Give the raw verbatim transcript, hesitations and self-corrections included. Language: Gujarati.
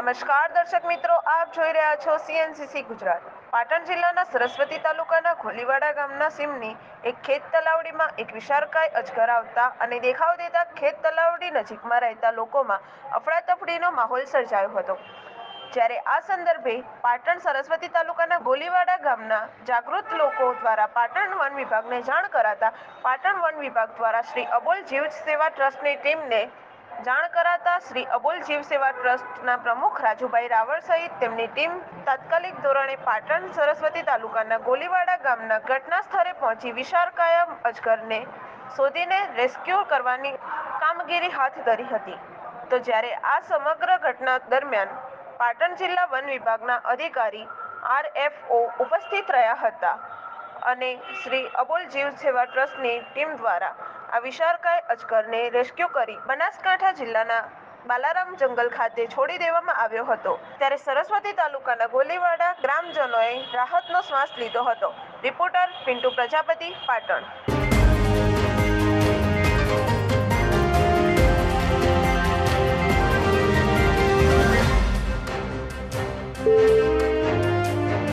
નમસ્કાર દર્શક મિત્રો, આપ જોઈ રહ્યા છો સીએનસીસી ગુજરાત। પાટણ જિલ્લાના સરસ્વતી તાલુકાના ખોલીવાડા ગામના સીમની એક ખેત તલાવડીમાં એક વિશાળકાય અજગર આવતા અને દેખાવ દેતા ખેત તલાવડી નજીકમાં રહેતા લોકોમાં અફડાતફડીનો માહોલ સર્જાયો હતો। જ્યારે આ સંદર્ભે પાટણ સરસ્વતી તાલુકાના ગોલીવાડા ગામના જાગૃત લોકો દ્વારા પાટણ વન વિભાગને જાણ કરાતા પાટણ વન વિભાગ દ્વારા શ્રી અબોલ જીવ સેવા ટ્રસ્ટની ટીમને જાણ કરાતા શ્રી અબોલ જીવ સેવા ટ્રસ્ટના પ્રમુખ રાજુભાઈ રાવળ સહિત તેમની ટીમ તાત્કાલિક ધોરણે પાટણ સરસ્વતી તાલુકાના ગોલીવાડા ગામના ઘટના સ્થળે પહોંચી વિશાળકાય અજગરને શોધીને રેસ્ક્યુ કરવાની કામગીરી હાથ ધરી હતી। તો જ્યારે આ સમગ્ર ઘટના દરમિયાન પાટણ જિલ્લા વન વિભાગના અધિકારી આર એફ ઓ ઉપસ્થિત રહ્યા હતા અને શ્રી અબોલ જીવ સેવા ટ્રસ્ટની ટીમ દ્વારા આ વિશાળકાય અજગરને રેસ્ક્યુ કરી બનાસકાંઠા જિલ્લાના બાલારામ જંગલ ખાતે છોડી દેવામાં આવ્યો હતો। ત્યારે સરસ્વતી તાલુકાના ગોલીવાડા ગ્રામજનોએ રાહતનો શ્વાસ લીધો હતો। રિપોર્ટર પિન્ટુ પ્રજાપતિ, પાટણ।